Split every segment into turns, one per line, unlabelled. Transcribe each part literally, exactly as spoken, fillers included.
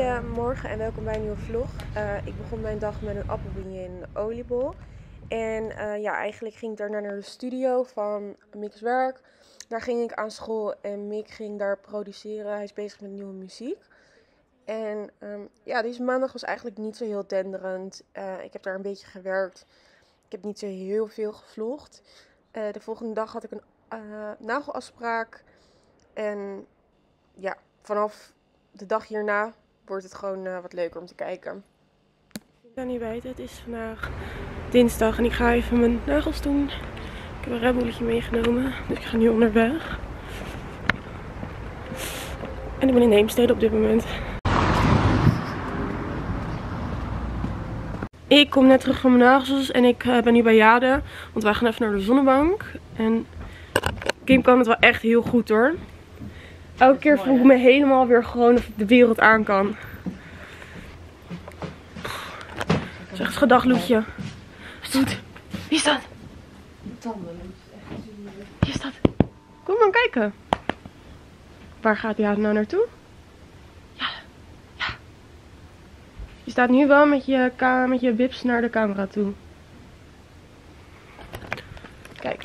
Goedemorgen en welkom bij een nieuwe vlog. Uh, ik begon mijn dag met een appelbeignet en een oliebol. En uh, ja, eigenlijk ging ik daarna naar de studio van Mick's werk. Daar ging ik aan school en Mick ging daar produceren. Hij is bezig met nieuwe muziek. En um, ja, deze maandag was eigenlijk niet zo heel denderend. Uh, ik heb daar een beetje gewerkt. Ik heb niet zo heel veel gevlogd. Uh, de volgende dag had ik een uh, nagelafspraak. En ja, vanaf de dag hierna wordt het gewoon uh, wat leuker om te kijken. Ik kan niet weten, het is vandaag dinsdag en ik ga even mijn nagels doen. Ik heb een Red Bulletje meegenomen, dus ik ga nu onderweg. En ik ben in Heemstede op dit moment. Ik kom net terug van mijn nagels en ik uh, ben nu bij Jade, want wij gaan even naar de zonnebank. En Kim kan het wel echt heel goed hoor. Elke keer voel ik me helemaal weer gewoon of ik de wereld aan kan. Zeg eens gedag Loetje. Stoet. Wie is dat? Wie is dat? Kom maar kijken. Waar gaat hij nou naartoe? Ja. Ja. Je staat nu wel met je, met je bips naar de camera toe. Kijk.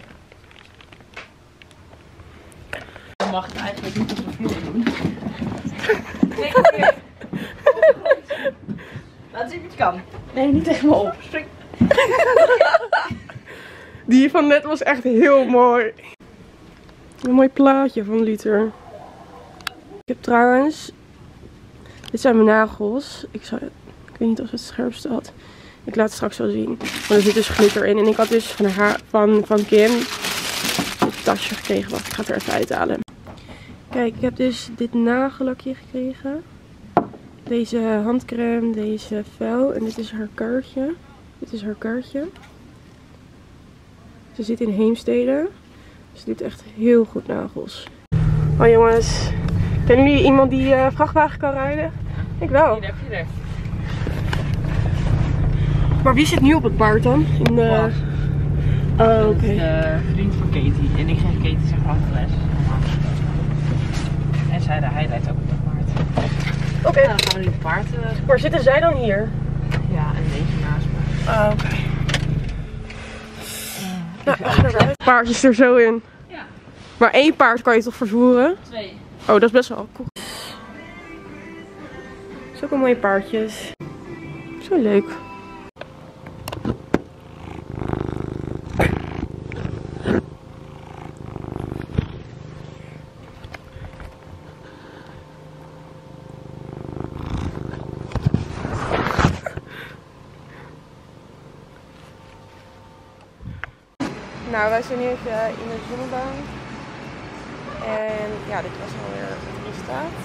Je mag het eigenlijk niet op de vloer doen. Nee, nee. Laat zien wat je kan. Nee, niet tegen me op. Spring.
Die van net was echt heel mooi. Een mooi plaatje van Luther. Ik heb trouwens... Dit zijn mijn nagels. Ik, zou, ik weet niet of het scherp staat. Ik laat het straks wel zien. Want er zit dus glitter in. En ik had dus van, haar, van, van Kim dit tasje gekregen. Wacht, ik ga het er even uithalen. Kijk, ik heb dus dit nagellakje gekregen. Deze handcrème, deze vel. En dit is haar kaartje. Dit is haar kaartje. Ze zit in Heemstede. Ze doet echt heel goed nagels. Oh jongens, kennen jullie iemand die uh, vrachtwagen kan rijden? Ik wel.
Hier heb je er.
Maar wie zit nu op het paard dan? In de... Oh, oké.
Okay. De vriend van Katie. En ik geef Katie zijn les. En zij, hij rijdt ook op het paard.
Oké. Okay.
Nou, dan gaan we nu het paard. Uh...
Waar zitten zij dan hier?
Ja, en deze naast me.
Oh, oké. Okay. Nou, het paard is er zo in.
Ja.
Maar één paard kan je toch vervoeren?
Twee.
Oh, dat is best wel cool. Zulke mooie paardjes. Zo leuk. Nou, wij zijn nu even in de zonnebank. En ja, dit was alweer het resultaat.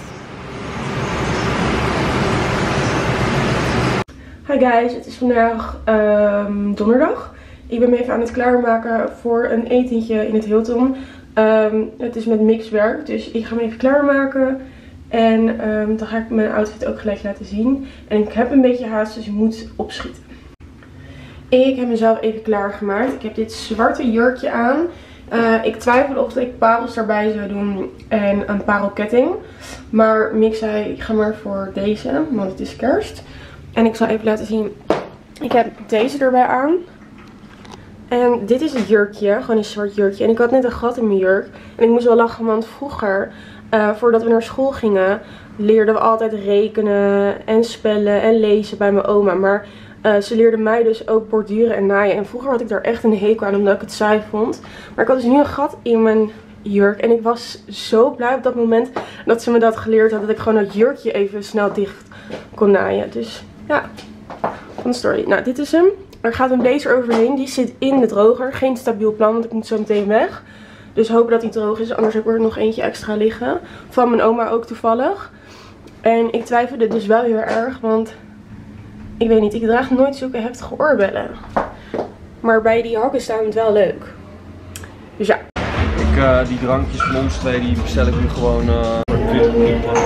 Hi guys, het is vandaag um, donderdag. Ik ben me even aan het klaarmaken voor een etentje in het Hilton. Um, het is met Mick's werk, dus ik ga me even klaarmaken. En um, dan ga ik mijn outfit ook gelijk laten zien. En ik heb een beetje haast, dus ik moet opschieten. Ik heb mezelf even klaargemaakt. Ik heb dit zwarte jurkje aan. Uh, ik twijfelde of ik parels erbij zou doen en een parelketting. Maar Mick zei, ik ga maar voor deze, want het is kerst. En ik zal even laten zien. Ik heb deze erbij aan. En dit is het jurkje, gewoon een zwart jurkje. En ik had net een gat in mijn jurk. En ik moest wel lachen, want vroeger, uh, voordat we naar school gingen, leerden we altijd rekenen en spellen en lezen bij mijn oma. Maar... Uh, ze leerde mij dus ook borduren en naaien. En vroeger had ik daar echt een hekel aan omdat ik het saai vond. Maar ik had dus nu een gat in mijn jurk. En ik was zo blij op dat moment dat ze me dat geleerd had. Dat ik gewoon dat jurkje even snel dicht kon naaien. Dus ja, van de story. Nou, dit is hem. Er gaat een blazer overheen. Die zit in de droger. Geen stabiel plan, want ik moet zo meteen weg. Dus hopen dat hij droog is. Anders heb ik er nog eentje extra liggen. Van mijn oma ook toevallig. En ik twijfelde dus wel heel erg, want... Ik weet niet, ik draag nooit zulke heftige oorbellen. Maar bij die hakken staan het wel leuk. Dus ja.
Ik, uh, die drankjes van ons twee, die bestel ik nu gewoon uh, voor twintig minuten.
Oh,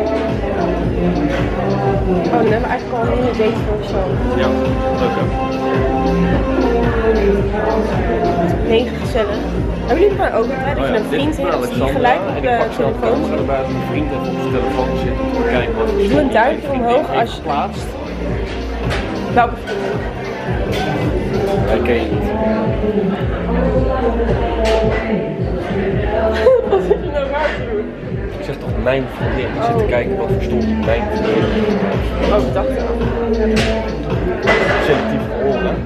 dan hebben we eigenlijk al een hele date voor of zo.
Ja, leuk hè?
Mega gezellig. Hebben jullie maar ook altijd dat je een vriend hebt die gelijk op de telefoon zit?
Erbij als een vriend even op zijn telefoon zit om te kijken wat er
Doe een duimpje omhoog als je
plaatst.
Welke vrienden?
Wij ken je niet.
Wat zit je nou raar te doen?
Ik zeg toch mijn vriendin. Ik zit te kijken wat er stond in mijn vriendin.
Oh, ik dacht het.
Selectief gehoord.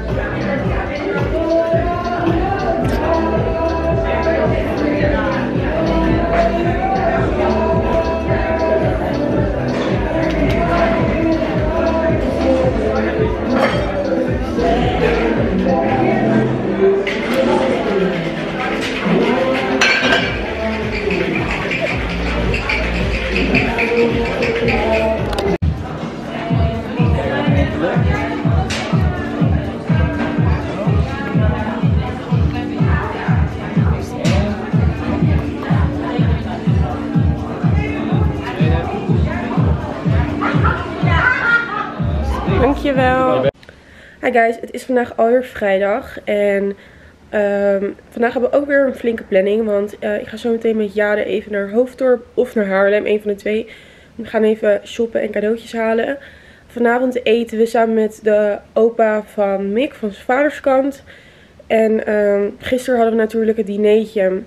Dankjewel. Hi guys, het is vandaag alweer vrijdag en um, vandaag hebben we ook weer een flinke planning, want uh, ik ga zo meteen met Jade even naar Hoofddorp of naar Haarlem, een van de twee. We gaan even shoppen en cadeautjes halen. Vanavond eten we samen met de opa van Mick, van zijn vaderskant. En um, gisteren hadden we natuurlijk het dineetje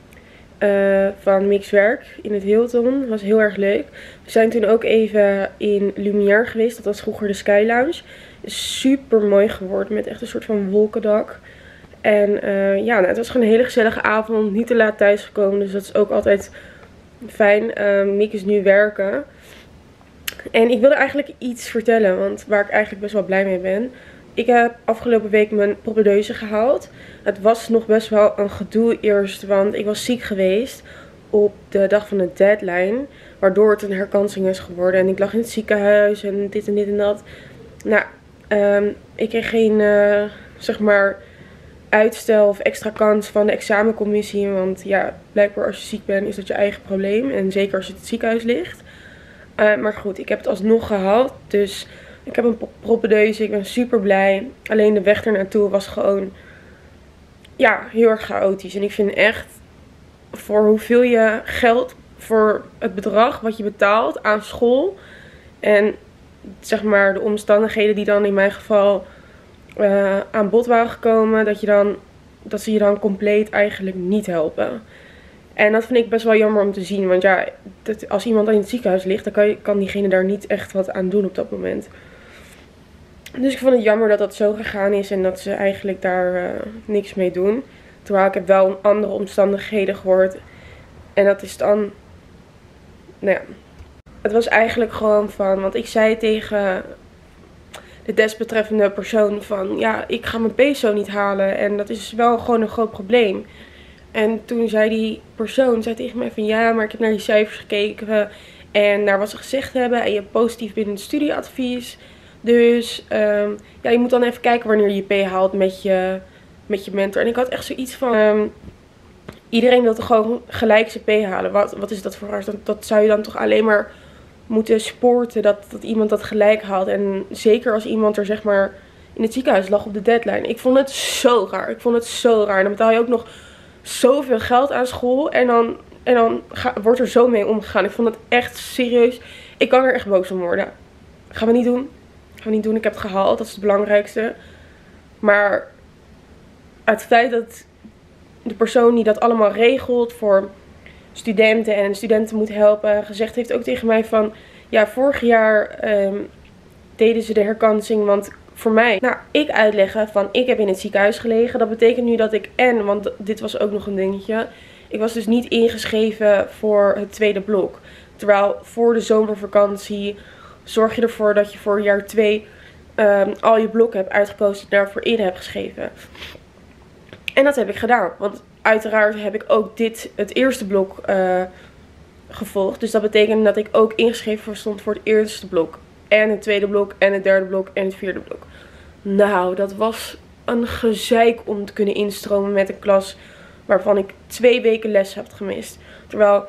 uh, van Mick's werk in het Hilton. Dat was heel erg leuk. We zijn toen ook even in Lumière geweest, dat was vroeger de Sky Lounge. Super mooi geworden met echt een soort van wolkendak. En uh, ja, nou, het was gewoon een hele gezellige avond. Niet te laat thuis gekomen, dus dat is ook altijd fijn. Uh, Mick is nu werken. En ik wilde eigenlijk iets vertellen, want waar ik eigenlijk best wel blij mee ben. Ik heb afgelopen week mijn propedeuse gehaald. Het was nog best wel een gedoe eerst, want ik was ziek geweest op de dag van de deadline. Waardoor het een herkansing is geworden. En ik lag in het ziekenhuis en dit en dit en dat. Nou, um, ik kreeg geen, uh, zeg maar, uitstel of extra kans van de examencommissie. Want ja, blijkbaar als je ziek bent is dat je eigen probleem. En zeker als je in het ziekenhuis ligt. Uh, maar goed, ik heb het alsnog gehaald. Dus ik heb een propedeuse. Ik ben super blij. Alleen de weg ernaartoe was gewoon, ja, heel erg chaotisch. En ik vind echt, voor hoeveel je geld, voor het bedrag wat je betaalt aan school. En zeg maar de omstandigheden die dan in mijn geval uh, aan bod waren gekomen. Dat, je dan, dat ze je dan compleet eigenlijk niet helpen. En dat vind ik best wel jammer om te zien. Want ja, dat als iemand in het ziekenhuis ligt, dan kan, je, kan diegene daar niet echt wat aan doen op dat moment. Dus ik vond het jammer dat dat zo gegaan is en dat ze eigenlijk daar uh, niks mee doen. Terwijl ik heb wel andere omstandigheden gehoord. En dat is dan, nou ja, het was eigenlijk gewoon van, want ik zei tegen de desbetreffende persoon van, ja, ik ga mijn peso niet halen. En dat is wel gewoon een groot probleem. En toen zei die persoon zei tegen mij van, ja, maar ik heb naar die cijfers gekeken en naar wat ze gezegd hebben. En je hebt positief binnen het studieadvies. Dus um, ja, je moet dan even kijken wanneer je je P haalt met je, met je mentor. En ik had echt zoiets van, um, iedereen wil toch gewoon gelijk zijn P halen. Wat, wat is dat voor haar? Dat, dat zou je dan toch alleen maar moeten supporten dat, dat iemand dat gelijk haalt. En zeker als iemand er zeg maar in het ziekenhuis lag op de deadline. Ik vond het zo raar. Ik vond het zo raar. En dan betaal je ook nog zoveel geld aan school. En dan, en dan ga, wordt er zo mee omgegaan. Ik vond het echt serieus. Ik kan er echt boos om worden. Gaan we niet doen. Gaan we niet doen. Ik heb het gehaald. Dat is het belangrijkste. Maar het feit dat de persoon die dat allemaal regelt voor studenten en studenten moet helpen, gezegd heeft ook tegen mij van, ja, vorig jaar um, deden ze de herkansing, want voor mij, nou, ik uitleggen van, ik heb in het ziekenhuis gelegen. Dat betekent nu dat ik en, want dit was ook nog een dingetje, ik was dus niet ingeschreven voor het tweede blok. Terwijl voor de zomervakantie zorg je ervoor dat je voor jaar twee um, al je blokken hebt uitgekozen en daarvoor in hebt geschreven. En dat heb ik gedaan, want uiteraard heb ik ook dit, het eerste blok uh, gevolgd. Dus dat betekent dat ik ook ingeschreven stond voor het eerste blok. En het tweede blok, en het derde blok, en het vierde blok. Nou, dat was een gezeik om te kunnen instromen met een klas waarvan ik twee weken les heb gemist. Terwijl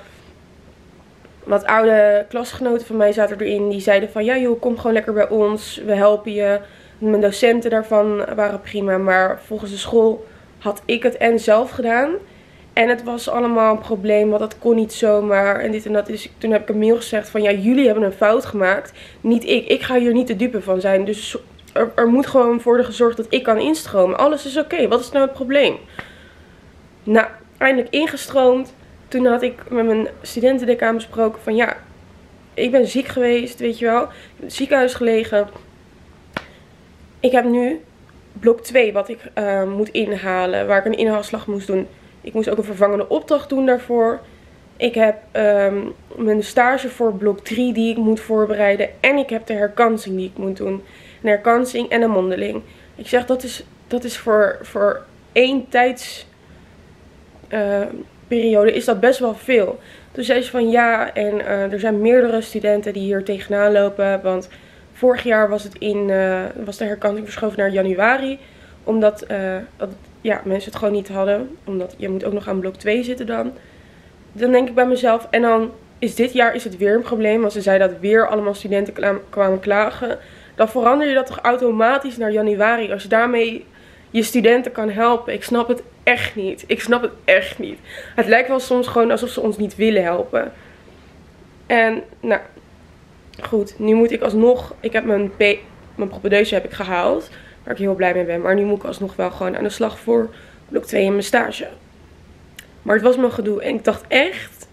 wat oude klasgenoten van mij zaten erin, die zeiden van, ja joh, kom gewoon lekker bij ons, we helpen je. Mijn docenten daarvan waren prima, maar volgens de school had ik het en zelf gedaan. En het was allemaal een probleem, want dat kon niet zomaar en dit en dat. Dus toen heb ik een mail gezegd van ja, jullie hebben een fout gemaakt, niet ik. Ik ga hier niet de dupe van zijn, dus er, er moet gewoon worden gezorgd dat ik kan instromen. Alles is oké, okay. Wat is nou het probleem? Nou, eindelijk ingestroomd. Toen had ik met mijn studentendecaan besproken van ja, ik ben ziek geweest, weet je wel. Ik heb in het ziekenhuis gelegen. Ik heb nu blok twee wat ik uh, moet inhalen, waar ik een inhaalslag moest doen. Ik moest ook een vervangende opdracht doen daarvoor. Ik heb um, mijn stage voor blok drie die ik moet voorbereiden. En ik heb de herkansing die ik moet doen. Een herkansing en een mondeling. Ik zeg dat is, dat is voor, voor één tijdsperiode uh, is dat best wel veel. Toen zei ze van ja, en uh, er zijn meerdere studenten die hier tegenaan lopen. Want vorig jaar was, het in, uh, was de herkansing verschoven naar januari. Omdat uh, dat, ja, mensen het gewoon niet hadden. Omdat je moet ook nog aan blok twee zitten dan. Dan denk ik bij mezelf. En dan is dit jaar is het weer een probleem. Want ze zei dat weer allemaal studenten kwamen klagen. Dan verander je dat toch automatisch naar januari. Als je daarmee je studenten kan helpen. Ik snap het echt niet. Ik snap het echt niet. Het lijkt wel soms gewoon alsof ze ons niet willen helpen. En nou, goed. Nu moet ik alsnog. Ik heb mijn, P, mijn propedeuse heb ik gehaald. Waar ik heel blij mee ben. Maar nu moet ik alsnog wel gewoon aan de slag voor blok twee in mijn stage. Maar het was mijn gedoe. En ik dacht echt.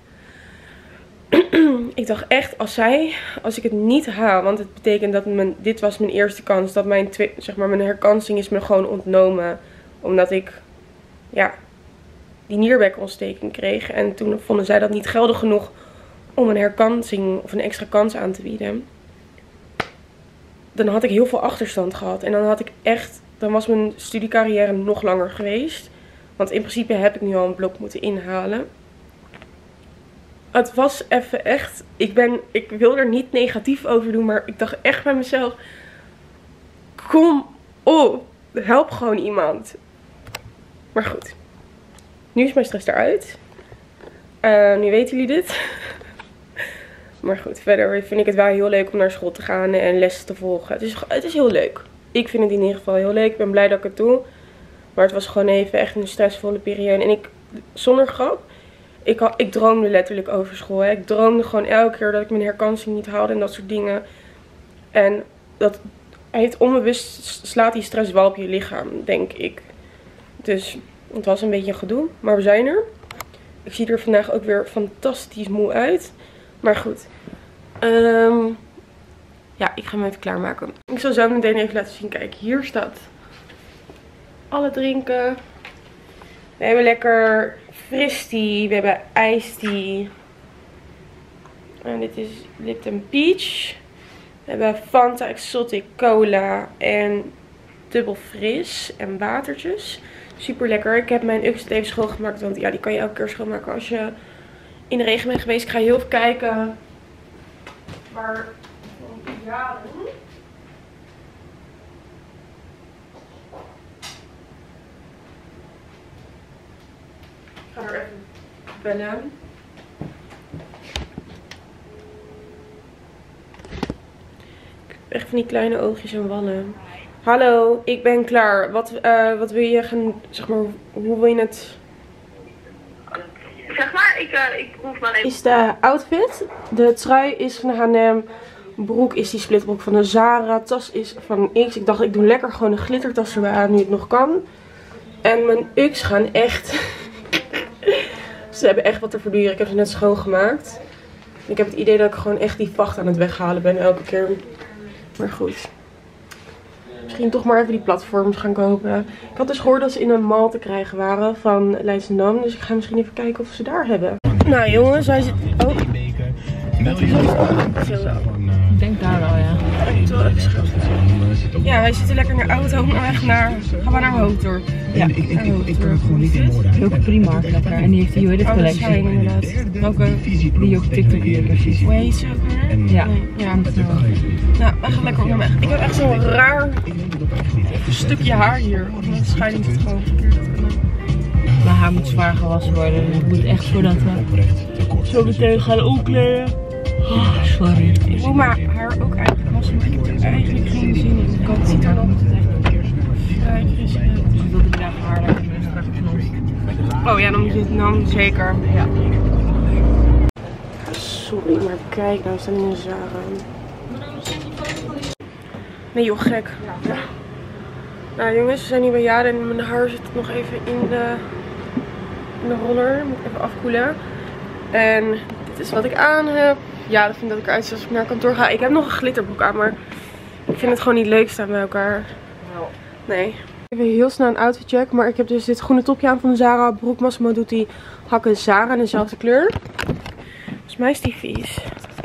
ik dacht echt als zij. Als ik het niet haal. Want het betekent dat mijn, dit was mijn eerste kans. Dat mijn, twee, zeg maar, mijn herkansing is me gewoon ontnomen. Omdat ik. Ja. Die nierbekontsteking kreeg. En toen vonden zij dat niet geldig genoeg. Om een herkansing of een extra kans aan te bieden. Dan had ik heel veel achterstand gehad. En dan had ik echt. Dan was mijn studiecarrière nog langer geweest. Want in principe heb ik nu al een blok moeten inhalen. Het was even echt. Ik ben. Ik wil er niet negatief over doen. Maar ik dacht echt bij mezelf. Kom op. Help gewoon iemand. Maar goed. Nu is mijn stress eruit. Uh, nu weten jullie dit. Maar goed, verder vind ik het wel heel leuk om naar school te gaan en lessen te volgen. Het is, het is heel leuk. Ik vind het in ieder geval heel leuk. Ik ben blij dat ik het doe. Maar het was gewoon even echt een stressvolle periode. En ik, zonder grap, ik, had, ik droomde letterlijk over school. Hè. Ik droomde gewoon elke keer dat ik mijn herkansing niet haalde en dat soort dingen. En dat heeft onbewust slaat die stress wel op je lichaam, denk ik. Dus het was een beetje een gedoe. Maar we zijn er. Ik zie er vandaag ook weer fantastisch moe uit. Maar goed. Um, ja, ik ga hem even klaarmaken. Ik zal zo meteen even laten zien. Kijk, hier staat alle drinken. We hebben lekker fristie. We hebben ijstie. En dit is Lipton Peach. We hebben Fanta Exotic Cola. En dubbel fris. En watertjes. Super lekker. Ik heb mijn Uxet even schoongemaakt. Want ja, die kan je elke keer schoonmaken als je in de regen bent geweest. Ik ga heel even kijken. Maar ja. Ik ga er even bellen. Ik heb echt van die kleine oogjes en wallen. Hallo, ik ben klaar. Wat, uh, wat wil je gaan, zeg maar, hoe wil je het?
Zeg maar, ik, uh, ik hoef maar even.
Is de outfit. De trui is van de H en M. Broek is die splitbroek van de Zara. Tas is van X. Ik dacht, ik doe lekker gewoon een glittertas erbij aan nu het nog kan. En mijn Ux gaan echt. Ze hebben echt wat te verduren. Ik heb ze net schoongemaakt. Ik heb het idee dat ik gewoon echt die vacht aan het weghalen ben elke keer. Maar goed. Misschien toch maar even die platforms gaan kopen. Ik had dus gehoord dat ze in een mall te krijgen waren van Leidschendam. Dus ik ga misschien even kijken of ze daar hebben. Nou jongens, wij zitten... Oh.
Ik denk daar wel, ja.
Ja, wij zitten lekker in de auto. Maar naar... Gaan we naar Hoofddorp.
Ja, ik, ik, ik, ik kan gewoon niet in Moordaan. Heel Primark lekker. En die heeft die Joedit collectie.
Oh, inderdaad. Welke?
Die ook TikTok precies.
Hoe heet ze ook weer?
Ja.
Ja, moet wel. Nou, we gaan lekker onderweg. Ik heb echt zo'n raar stukje haar hier. Waarschijnlijk is het gewoon verkeerd.
Mijn haar moet zwaar gewassen worden. Dus ik moet echt voordat we zo meteen gaan omkleden. Oh, sorry.
Ik moet mijn haar ook eigenlijk wassen, maar ik heb er eigenlijk geen zin in. Ik kan het ziet er nog vrij fris uit.
Dus ik wil die dag haar lekker straks
Oh ja, dan moet je het dan zeker. Ja. Sorry, maar kijk nou, we staan in de Zara. Nee joh, gek. Ja. Nou jongens, we zijn nu bij Jade en mijn haar zit nog even in de, in de roller. Moet ik even afkoelen. En dit is wat ik aan heb. Ja, dat vind dat ik eruit zie als ik naar kantoor ga. Ik heb nog een glitterbroek aan, maar ik vind het gewoon niet leuk staan bij elkaar. Nee. Even heel snel een outfit check. Maar ik heb dus dit groene topje aan van de Zara. Broek Massimo Dutti. Hakken Zara in dezelfde kleur. Volgens mij is die vies.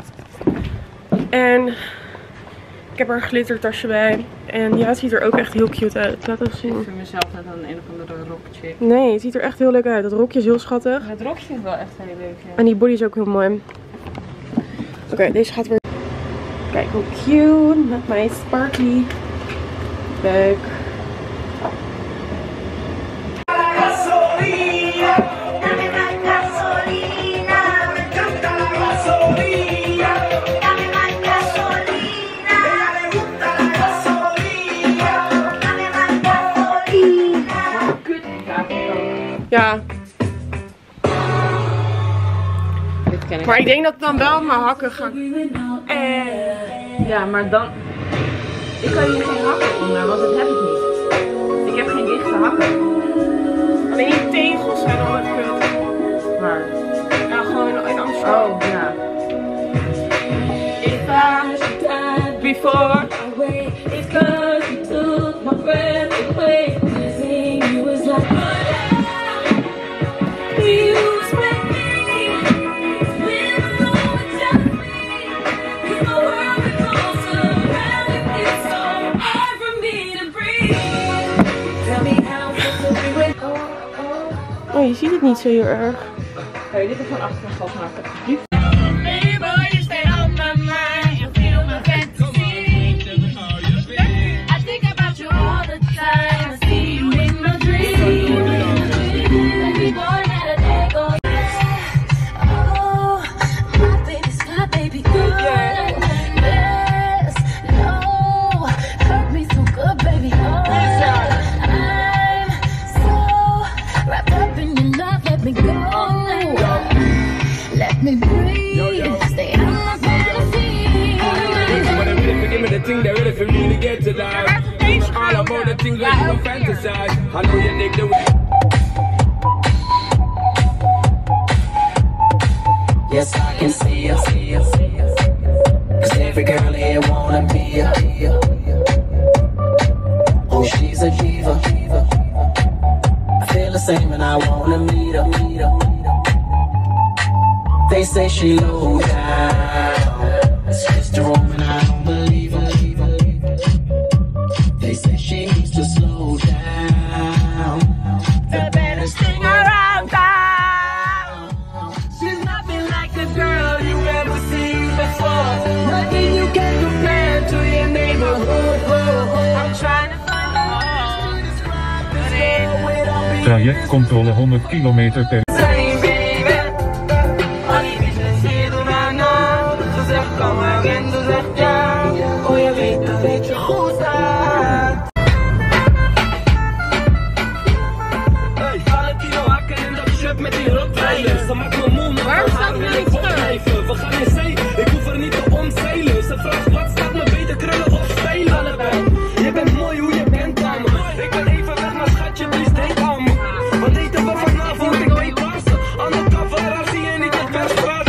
En ik heb er een glittertasje bij. En ja, het ziet er ook echt heel cute uit. Laat even zien.
Ik vind mezelf net aan een of andere rokje.
Nee, het ziet er echt heel leuk uit. Dat rokje is heel schattig.
Het rokje is wel echt heel leuk, ja.
En die body is ook heel mooi. Oké, okay, deze gaat weer. Kijk hoe cute. Met mijn sparkly bag. Ja.
Dit ken ik.
Maar ik denk dat het dan wel mijn hakken gaan. Eh.
Ja, maar dan... Ik kan hier geen hakken onder, want dat heb ik niet. Ik heb geen dichte hakken.
Alleen die tegels zijn al wat kut.
Maar...
Ja, gewoon in, in Amsterdam.
Oh, ja.
If I died before it's cause you took my breath away. Kissing you was like oh, je ziet het niet zo heel erg.
Kan je dit even achter me vastmaken, alsjeblieft?
Yes, I can see her, see her, see her. Cause every girl here wanna be her. Oh, she's a diva. I feel the same and I wanna meet her, meet her. They say she low down. It's just a room and I don't believe her. They say she needs to slow down. The baddest thing around town. She's nothing like a girl you ever seen before. Nothing you can compare to your neighborhood. I'm trying to find out to describe this girl without
Trajectcontrole honderd kilometer per
kom maar en ze zegt ja. Oh, je weet dat het je goed staat. Hey, alle kilo hakken en dat shirt met die rottweilers. Ze maken me moe, maar waarom staat er niet opblijven? We gaan in zee, ik hoef er niet te omzeilen. Ze vraagt wat staat me beter krullen of spelen. Allebei, je bent mooi hoe je bent dan. Ik ben even weg, maar schatje, please denk aan me. Wat eten we vanavond? Ik weet passen. Aan de camera zie je niet het vers praten.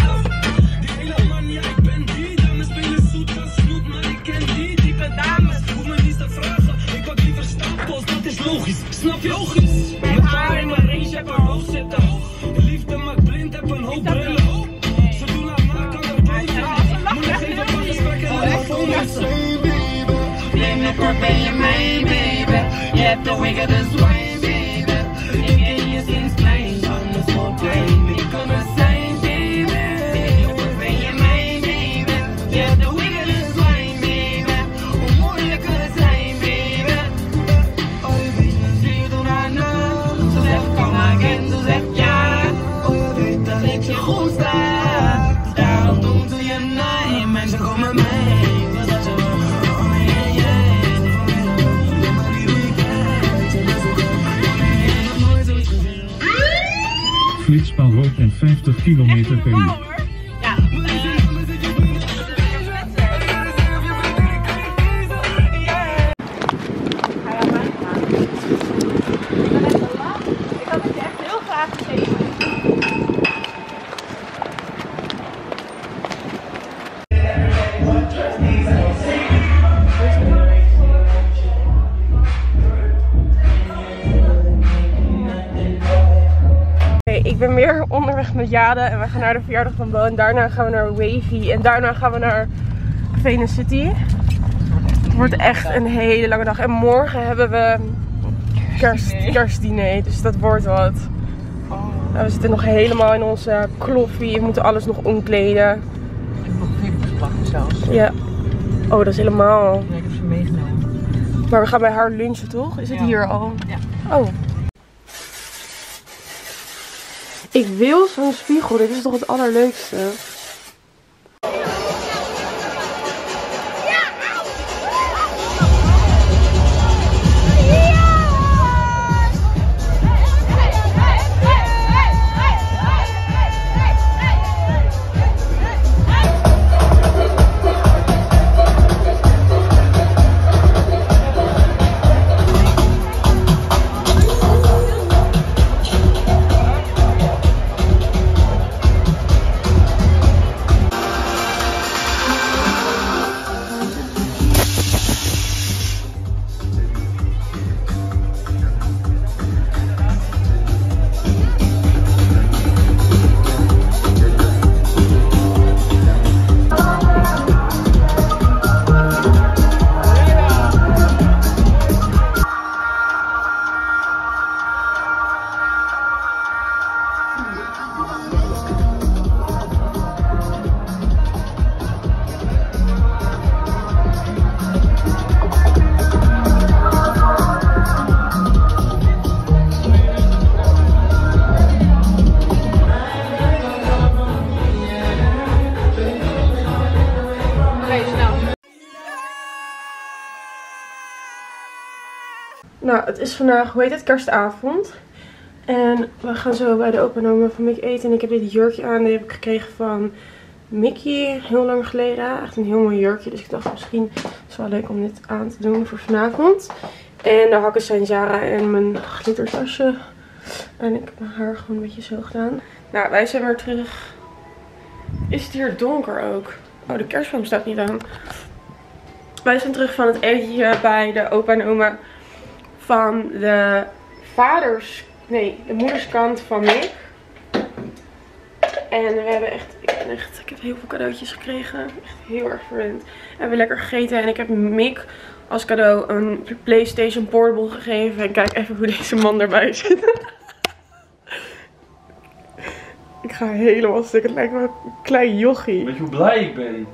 Snap je? Logisch. Met haar in mijn range heb een hoofd zitten. Liefde maakt blind, heb een hoop brillen. Ze doen haar na, kan er buiten. Moet nog even van gesprekken en dan vol met z'n baby. Binnenkort ben je mijn baby. Je hebt de wickedest wine baby. Ik ken je sinds klein, anders voor klein. We kunnen zijn baby. Binnenkort ben je mijn baby. Je hebt de wickedest wine baby. Hoe moeilijk kan het zijn baby. Oh, je weet het, zie je doen haar na. Ze zegt kom maar en ze zegt ja. Oh, je weet dat ik je goed sta. Dus daarom doen ze je na. Mensen komen mee. Dat je wel. Oh, yeah, yeah.
flitspaal rood en vijftig kilometer per uur.
Ja, ik had het echt heel graag gezien.
Ik ben weer onderweg met Jade en we gaan naar de verjaardag van Bo en daarna gaan we naar Wavy en daarna gaan we naar Venus City. Het wordt echt een hele lange dag en morgen hebben we kerst, kerstdiner, dus dat wordt wat. Nou, we zitten nog helemaal in onze kloffie, we moeten alles nog omkleden.
Ik heb nog filmpjes gebakken zelfs.
Ja. Oh, dat is helemaal.
Ja, ik heb ze meegenomen.
Maar we gaan bij haar lunchen toch? Is het
Ja.
hier al?
Ja.
Oh. Ik wil zo'n spiegel, dit is toch het allerleukste. Nou, het is vandaag, hoe heet het, kerstavond. En we gaan zo bij de opa en oma van Mick eten. En ik heb dit jurkje aan, die heb ik gekregen van Mickey heel lang geleden. Echt een heel mooi jurkje, dus ik dacht misschien is het wel leuk om dit aan te doen voor vanavond. En de hakken zijn Zara en mijn glittertasje. En ik heb mijn haar gewoon een beetje zo gedaan. Nou, wij zijn weer terug. Is het hier donker ook? Oh, de kerstboom staat niet aan. Wij zijn terug van het etentje bij de opa en oma van de vaders, nee, de moederskant van Mick. En we hebben echt, ik ben echt, ik heb heel veel cadeautjes gekregen. Echt heel erg verwend. We hebben lekker gegeten en ik heb Mick als cadeau een PlayStation Portable gegeven. En kijk even hoe deze man erbij zit. Ik ga helemaal stuk, het lijkt me een klein jochie.
Weet je hoe blij ik ben?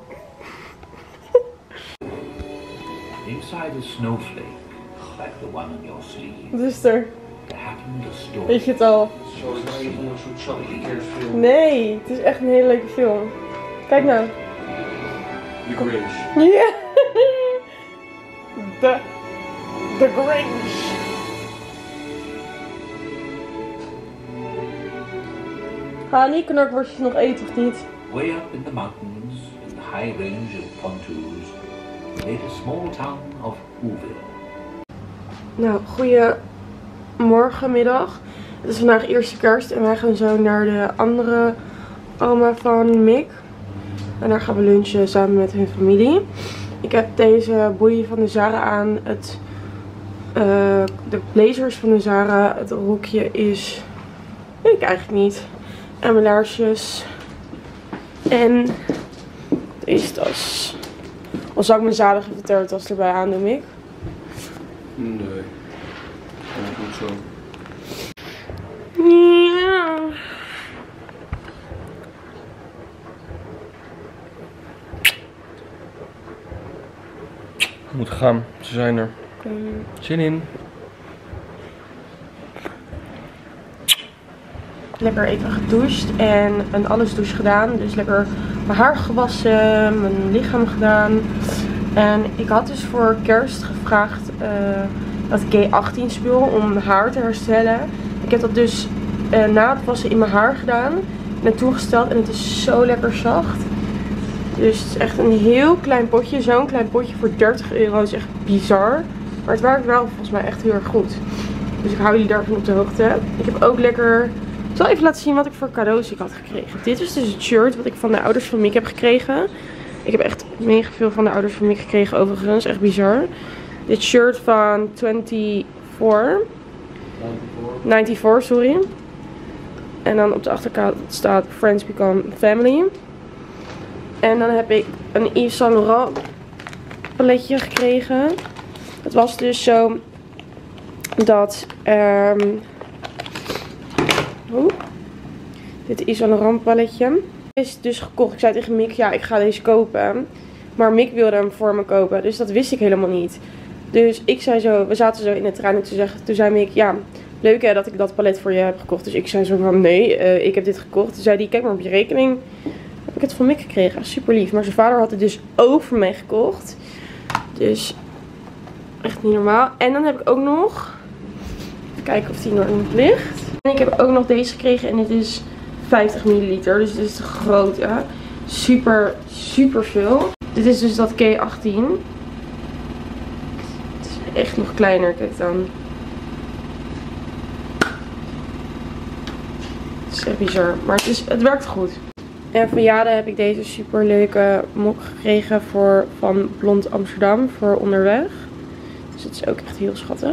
Inside a snowflake, like the one on your sleeve,
Wat is er?
there happened a story.
Weet je het al?
Zo is het een soort chocolate kerstfilm.
Nee, het is echt een hele leuke film. Kijk nou.
The Grinch.
Ja. De, de Grinch. Ga niet knakworstjes nog eten of niet?
Way up in the mountains, in the high range of Pontoos, lay the small town of Ouville.
Nou, goeiemorgen, middag. Het is vandaag eerste kerst en wij gaan zo naar de andere oma van Mick. En daar gaan we lunchen samen met hun familie. Ik heb deze boeien van de Zara aan. Het, uh, de blazers van de Zara. Het rokje is, weet ik eigenlijk niet. En mijn laarsjes. En deze tas. Al zou ik mijn zalige verteltas erbij aandoen, Mick.
Nee. Dat is niet zo.
Ja.
We moeten gaan. Ze zijn er.
Um,
Zin in.
lekker even gedoucht en een allesdouche gedaan. Dus lekker mijn haar gewassen, mijn lichaam gedaan. En ik had dus voor kerst gevraagd uh, dat G achttien spul om mijn haar te herstellen. Ik heb dat dus uh, na het wassen in mijn haar gedaan. En toegesteld en het is zo lekker zacht. Dus het is echt een heel klein potje. Zo'n klein potje voor dertig euro. Dat is echt bizar. Maar het werkt wel volgens mij echt heel erg goed. Dus ik hou jullie daarvan op de hoogte. Ik heb ook lekker... Ik zal even laten zien wat ik voor cadeaus ik had gekregen. Dit is dus het shirt wat ik van de ouders van Mick heb gekregen. Ik heb echt mega veel van de ouders van Mick gekregen overigens. Echt bizar. Dit shirt van vierentwintig. vierennegentig, sorry. En dan op de achterkant staat Friends Become Family. En dan heb ik een Yves Saint Laurent paletje gekregen. Het was dus zo dat um, oh, dit Yves Saint Laurent paletje is dus gekocht. Ik zei tegen Mick, ja, ik ga deze kopen. Maar Mick wilde hem voor me kopen, dus dat wist ik helemaal niet. Dus ik zei zo, we zaten zo in de trein en toen, zeg, toen zei Mick, ja, leuk hè dat ik dat palet voor je heb gekocht. Dus ik zei zo van, nee, uh, ik heb dit gekocht. Toen zei hij, kijk maar op je rekening. Heb ik het van Mick gekregen. Super lief. Maar zijn vader had het dus ook voor mij gekocht. Dus echt niet normaal. En dan heb ik ook nog, even kijken of die nog in ligt. En ik heb ook nog deze gekregen en dit is vijftig milliliter. Dus dit is de grote. Super, super veel. Dit is dus dat K achttien. Het is echt nog kleiner, kijk dan. Het is echt bizar, maar het, is, het werkt goed. En van Jade heb ik deze super leuke mok gekregen voor, van Blond Amsterdam voor onderweg. Dus het is ook echt heel schattig.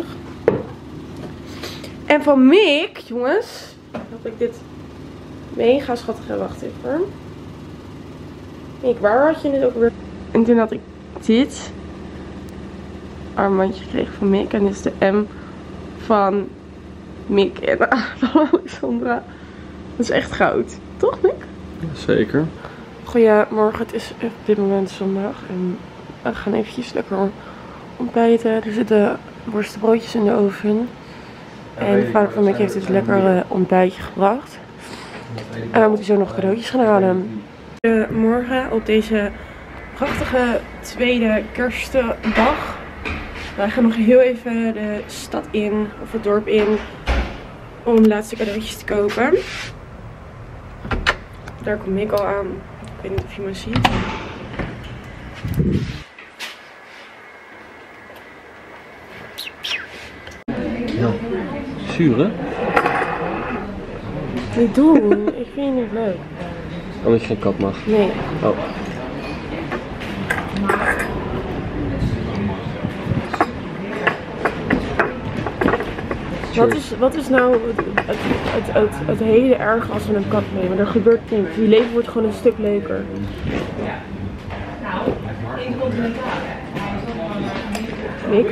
En van Mick, jongens, heb ik dit mega schattige. Wacht even hoor. Mick, waar had je dit ook weer? En toen had ik dit armbandje gekregen van Mick. En dit is de M van Mick en Alexandra. Dat is echt goud. Toch, Mick?
Zeker.
Goedemorgen, het is op dit moment zondag. En we gaan eventjes lekker ontbijten. Er zitten worstenbroodjes in de oven. En de vader van Mick heeft dus lekker uh, ontbijtje gebracht. En dan moeten we zo nog cadeautjes gaan halen. Morgen op deze prachtige tweede kerstdag. Wij gaan nog heel even de stad in, of het dorp in, om de laatste cadeautjes te kopen. Daar komt Mick al aan. Ik weet niet of je me ziet.
Ja. Zuur hè?
Niet doen. Ik vind het niet leuk.
Omdat je geen kat mag.
Nee.
Oh.
Wat is, wat is nou het, het, het, het, het hele erg als we een kat nemen? Er gebeurt niks. Je leven wordt gewoon een stuk leuker. Mick?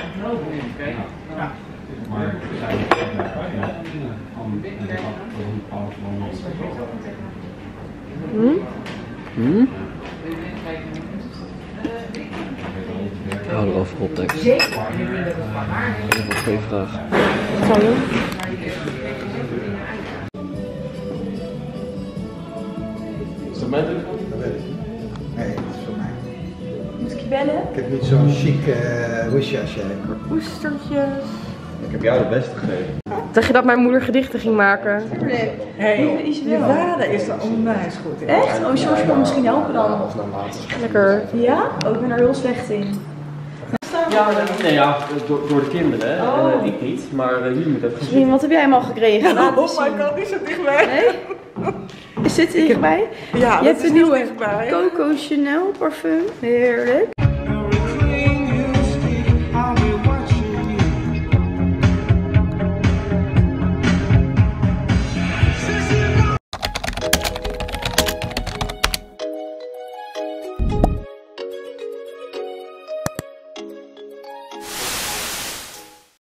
Hm?
Hm? Ik hou er al voor op tekst. Ik heb nog twee vragen.
Wat zou je?
Is dat mijn telefoon?
Dat weet ik niet. Nee, dat is van mij.
Moet ik je bellen?
Ik heb niet zo'n chic uh, hoesje als jij.
Oestertjes.
Ik heb jou de beste gegeven.
Dacht je dat mijn moeder gedichten ging maken?
Hé, je vader is er onwijs goed in. Echt? Oh, George kan misschien helpen dan.
Lekker.
Ja? Oh, ik ben er heel slecht in.
Ja, nee, ja door, door de kinderen, hè. Oh. En, uh, ik niet, maar uh, jullie moeten even
zien. Wat heb jij allemaal gekregen?
Oh, oh my god, is het dichtbij?
Nee? Is dit dichtbij?
Ja,
je hebt een nieuwe
dichtbij.
Coco Chanel parfum. Heerlijk.